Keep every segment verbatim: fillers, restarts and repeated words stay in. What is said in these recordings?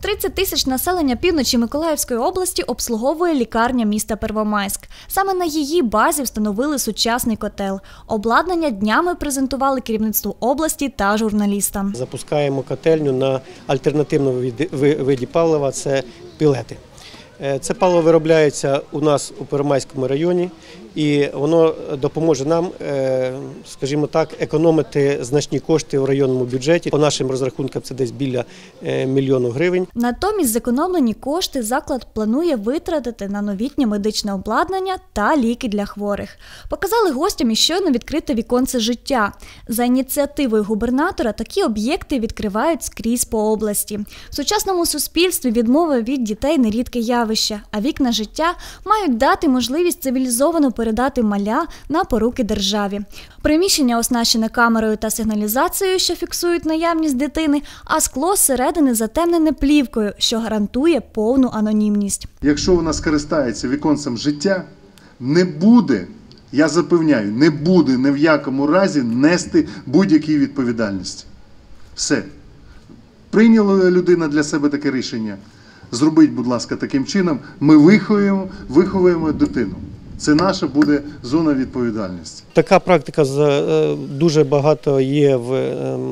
тридцять тисяч населення півночі Миколаївської області обслуговує лікарня міста Первомайськ. Саме на її базі встановили сучасний котел. Обладнання днями презентували керівництву області та журналістам. Запускаємо котельню на альтернативному виді палива – це пелети. Це паливо виробляється у нас у Первомайському районі, і воно допоможе нам, скажімо так, економити значні кошти в районному бюджеті. По нашим розрахункам це десь біля мільйону гривень. Натомість зекономлені кошти заклад планує витратити на новітнє медичне обладнання та ліки для хворих. Показали гостям і щойно відкрите віконце життя. За ініціативою губернатора такі об'єкти відкривають скрізь по області. В сучасному суспільстві відмова від дітей – нерідке явище, а вікна життя мають дати можливість цивілізовано передати маля на поруки державі. Приміщення оснащене камерою та сигналізацією, що фіксують наявність дитини, а скло зсередини затемнене плівкою, що гарантує повну анонімність. Якщо вона скористається віконцем життя, не буде, я запевняю, не буде ні в якому разі нести будь-якій відповідальності. Все. Прийняла людина для себе таке рішення. Зробіть, будь ласка, таким чином, ми виховуємо, виховуємо дитину. Це наша буде зона відповідальності. Така практика дуже багато є в,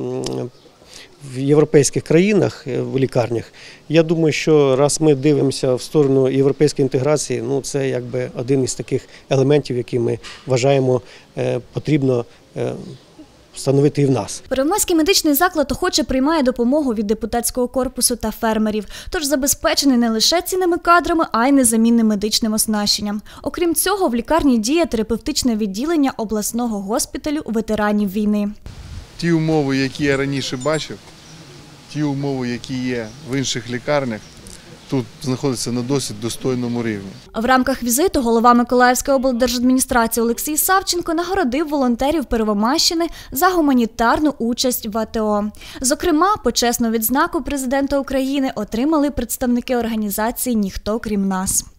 в європейських країнах, в лікарнях. Я думаю, що раз ми дивимося в сторону європейської інтеграції, ну це якби один із таких елементів, які ми вважаємо потрібно встановити і в нас. Первомайський медичний заклад охоче приймає допомогу від депутатського корпусу та фермерів, тож забезпечений не лише цінними кадрами, а й незамінним медичним оснащенням. Окрім цього, в лікарні діє терапевтичне відділення обласного госпіталю ветеранів війни. Ті умови, які я раніше бачив, ті умови, які є в інших лікарнях, тут знаходиться на досить достойному рівні. В рамках візиту голова Миколаївської облдержадміністрації Олексій Савченко нагородив волонтерів Первомайщини за гуманітарну участь в АТО. Зокрема, почесну відзнаку президента України отримали представники організації «Ніхто крім нас».